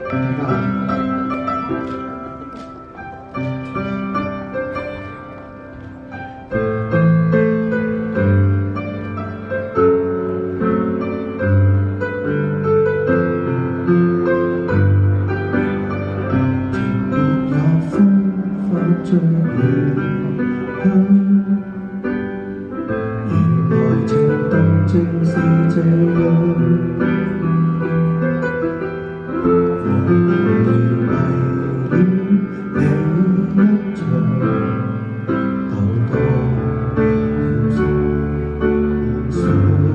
最遠去，原來情動正是這樣。我迷了你一場，逗多5歲，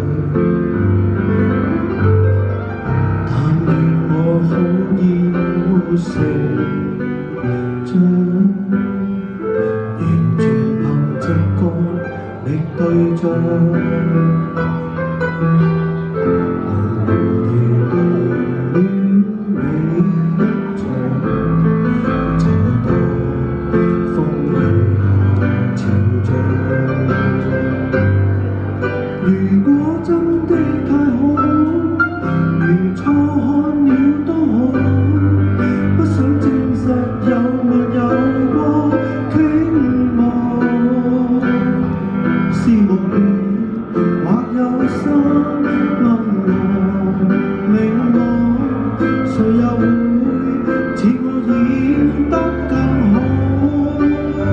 但願我可以活成長。 完全憑直覺覓對象，無聊地戀你一場，找到風雨下潮漲。如果真的太好，如錯看了都好，不想證實有沒有過。 是夢或有心暗來明我，誰又會似我演得更好？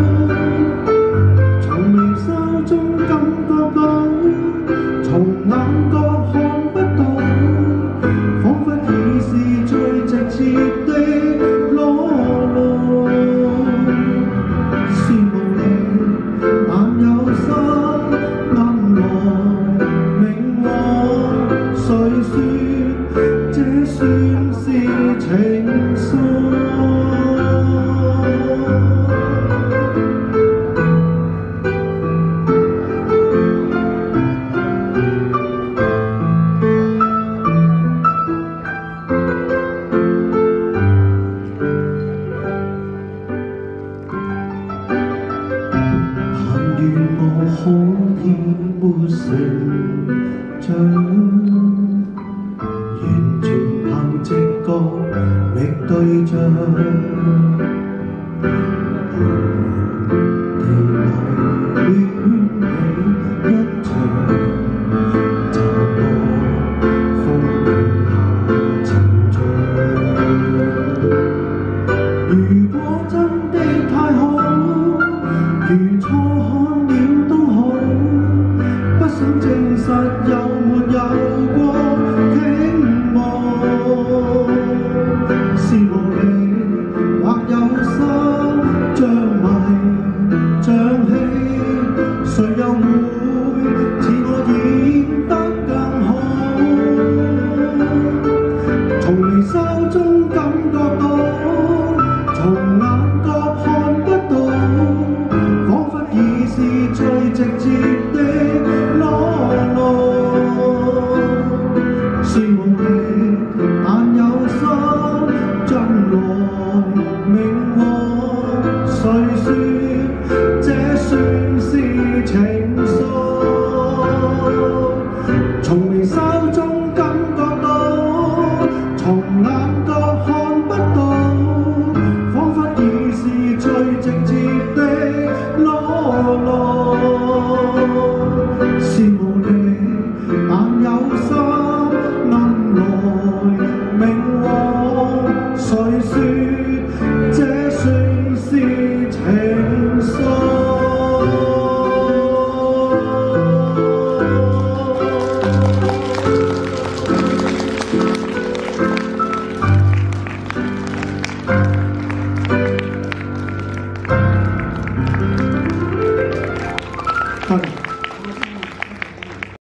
從微笑中感覺到，從眼角看不到，彷彿已是最直接的裸露。是夢裏但有心。 誰說這算是情愫？但願我可以活成長。 完全憑直覺覓對象。